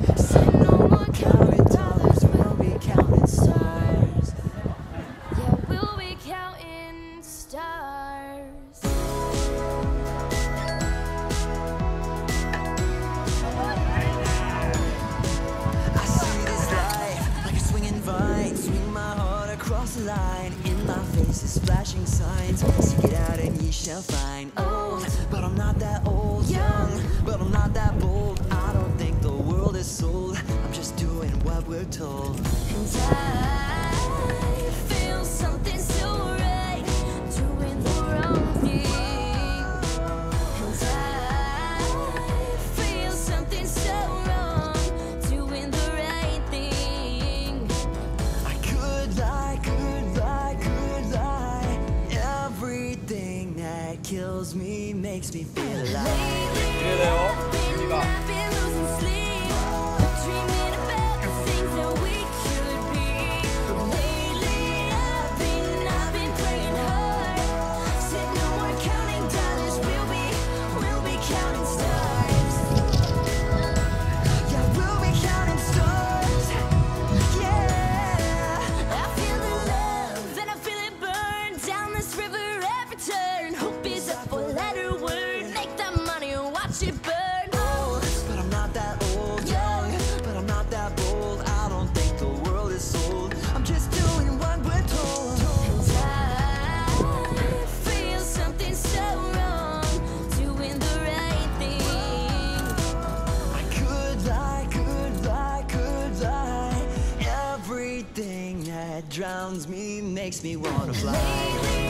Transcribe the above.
Said no more counting dollars, we'll be counting stars. Yeah, we'll be counting stars. I see this life like a swinging vine. Swing my heart across the line. In my face is flashing signs. Seek it out and ye shall find. Old, but I'm not that old. Young, but I'm not that bold. I don't think the world is sold. I'm just doing what we're told. And I feel something so right, doing the wrong thing. And I feel something so wrong, doing the right thing. I could lie, could lie, could lie. Everything that kills me makes me feel alive. I've been losing sleep, dreaming about the things that we could be. Lately, I've been playing hard. Said no more counting dollars, we'll be counting stars. Yeah, we'll be counting stars. Yeah. I feel the love and I feel it burn down this river every turn. Hope is a four-letter word. Make that money and watch it burn. But I'm not that old. Young, but I'm not that bold. I don't think the world is sold. I'm just doing what we're told. And I feel something so wrong, doing the right thing. I could lie, could lie, could lie. Everything that drowns me makes me wanna fly. Lately,